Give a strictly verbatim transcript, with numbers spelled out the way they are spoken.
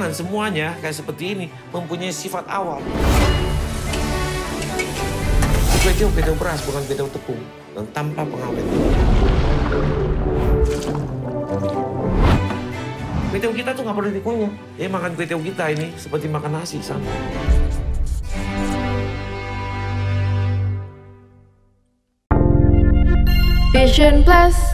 makanan semuanya kayak seperti ini mempunyai sifat awal. Kue tiaw, kue tiaw beras, bukan kue tiaw tepung. Dan tanpa pengawet. Kue tiaw kita tuh nggak perlu dikunyah. Jadi makan kue tiaw kita ini seperti makan nasi sama. Vision Plus.